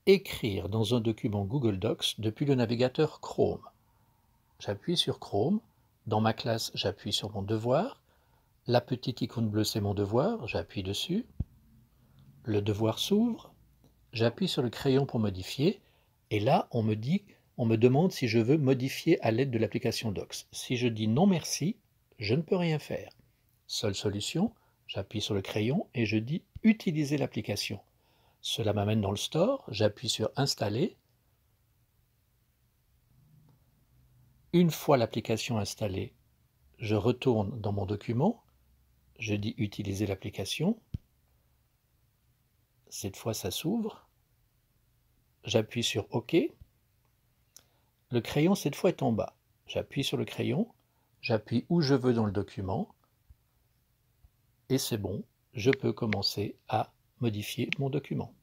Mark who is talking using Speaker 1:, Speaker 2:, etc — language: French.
Speaker 1: écrire dans un document Google Docs depuis le navigateur Chrome. J'appuie sur Chrome. Dans ma classe, j'appuie sur mon devoir. La petite icône bleue, c'est mon devoir. J'appuie dessus. Le devoir s'ouvre. J'appuie sur le crayon pour modifier. Et là, on me demande si je veux modifier à l'aide de l'application Docs. Si je dis non merci, je ne peux rien faire. Seule solution, j'appuie sur le crayon et je dis utiliser l'application. Cela m'amène dans le store, j'appuie sur installer. Une fois l'application installée, je retourne dans mon document, je dis utiliser l'application. Cette fois ça s'ouvre. J'appuie sur OK. Le crayon cette fois est en bas. J'appuie sur le crayon, j'appuie où je veux dans le document. Et c'est bon, je peux commencer à modifier mon document.